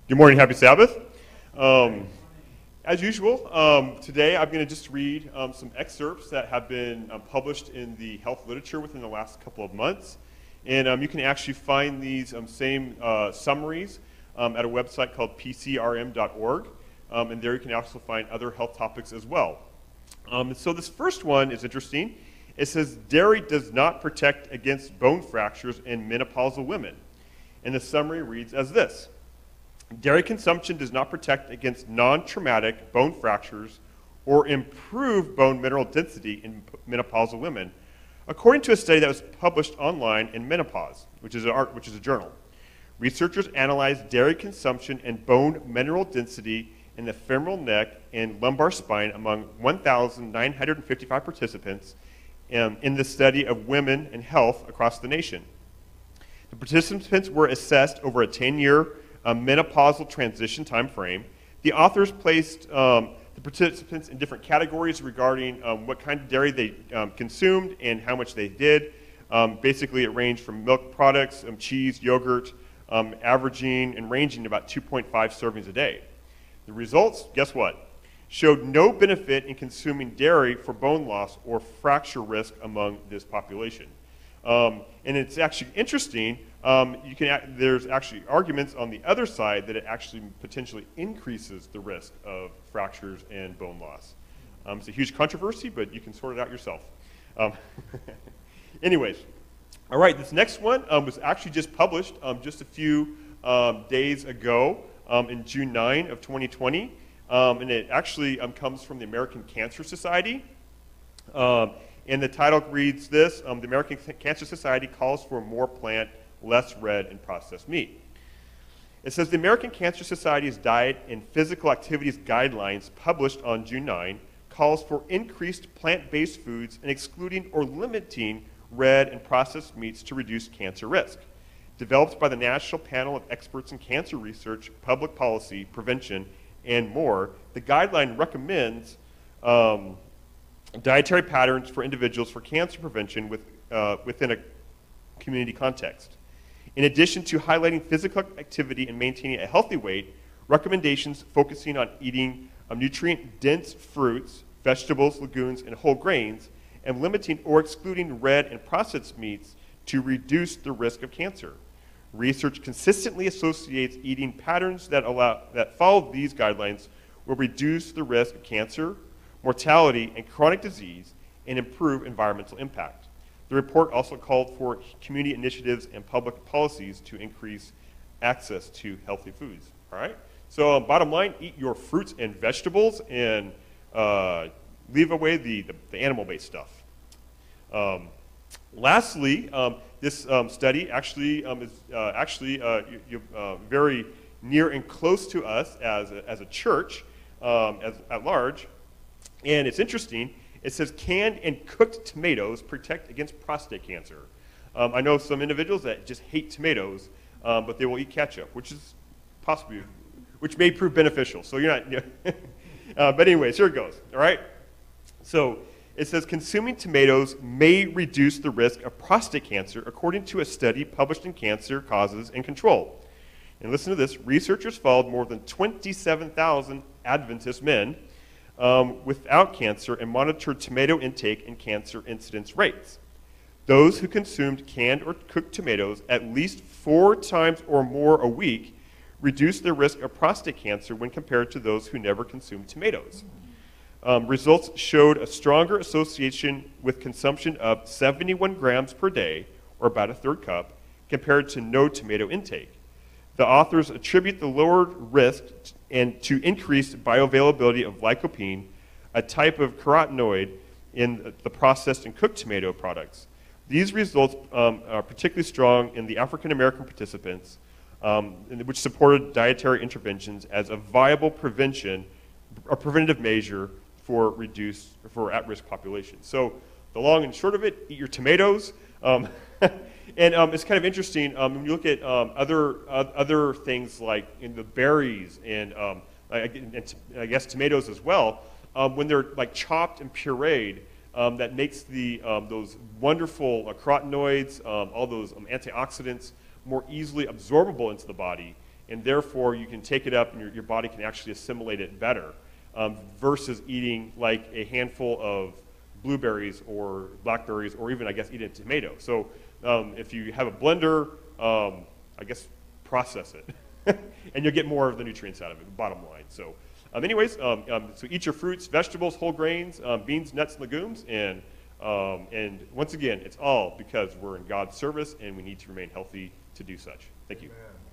Good morning, happy Sabbath. As usual, today I'm going to just read some excerpts that have been published in the health literature within the last couple of months. And you can actually find these same summaries at a website called pcrm.org. And there you can also find other health topics as well. So this first one is interesting. It says, dairy does not protect against bone fractures in menopausal women. And the summary reads as this. Dairy consumption does not protect against non-traumatic bone fractures or improve bone mineral density in menopausal women, according to a study that was published online in Menopause, which is a journal. Researchers analyzed dairy consumption and bone mineral density in the femoral neck and lumbar spine among 1,955 participants in the study of women and health across the nation. The participants were assessed over a 10-year menopausal transition time frame. The authors placed the participants in different categories regarding what kind of dairy they consumed and how much they did. Basically, it ranged from milk products, cheese, yogurt, averaging and ranging about 2.5 servings a day. The results, guess what? Showed no benefit in consuming dairy for bone loss or fracture risk among this population. And it's actually interesting. There's actually arguments on the other side that it actually potentially increases the risk of fractures and bone loss. It's a huge controversy, but you can sort it out yourself. Anyways, all right, this next one was actually just published just a few days ago in June 9 of 2020. And it actually comes from the American Cancer Society. And the title reads this, the American Cancer Society calls for more plant, less red, and processed meat. It says the American Cancer Society's Diet and Physical Activities Guidelines, published on June 9, calls for increased plant-based foods and excluding or limiting red and processed meats to reduce cancer risk. Developed by the National Panel of Experts in Cancer Research, Public Policy, Prevention, and more, the guideline recommends dietary patterns for individuals for cancer prevention within a community context. In addition to highlighting physical activity and maintaining a healthy weight, recommendations focusing on eating nutrient-dense fruits, vegetables, legumes, and whole grains, and limiting or excluding red and processed meats to reduce the risk of cancer. Research consistently associates eating patterns that follow these guidelines will reduce the risk of cancer, mortality, and chronic disease, and improve environmental impact. The report also called for community initiatives and public policies to increase access to healthy foods. All right? So bottom line, eat your fruits and vegetables and leave away the animal-based stuff. Lastly, this study actually is very near and close to us as a church at large. And it's interesting. It says canned and cooked tomatoes protect against prostate cancer. I know some individuals that just hate tomatoes, but they will eat ketchup, which may prove beneficial. So you're not. But anyways, here it goes. All right. So it says consuming tomatoes may reduce the risk of prostate cancer, according to a study published in Cancer Causes and Control. And listen to this: researchers followed more than 27,000 Adventist men without cancer and monitored tomato intake and cancer incidence rates. Those who consumed canned or cooked tomatoes at least 4 times or more a week reduced their risk of prostate cancer when compared to those who never consumed tomatoes. Results showed a stronger association with consumption of 71 grams per day, or about a third cup, compared to no tomato intake. The authors attribute the lowered risk to increased bioavailability of lycopene, a type of carotenoid in the processed and cooked tomato products. These results are particularly strong in the African American participants, which supported dietary interventions as a viable preventative measure for at-risk populations. So the long and short of it, eat your tomatoes. And it's kind of interesting when you look at other things like in the berries and I guess tomatoes as well. When they're like chopped and pureed, that makes those wonderful carotenoids, all those antioxidants more easily absorbable into the body. and therefore you can take it up and your body can actually assimilate it better, versus eating like a handful of blueberries or blackberries, or even, I guess, eating a tomato. So if you have a blender, I guess process it, and you'll get more of the nutrients out of it, bottom line. So anyways, so eat your fruits, vegetables, whole grains, beans, nuts, legumes, and once again, it's all because we're in God's service and we need to remain healthy to do such. Thank you. Amen.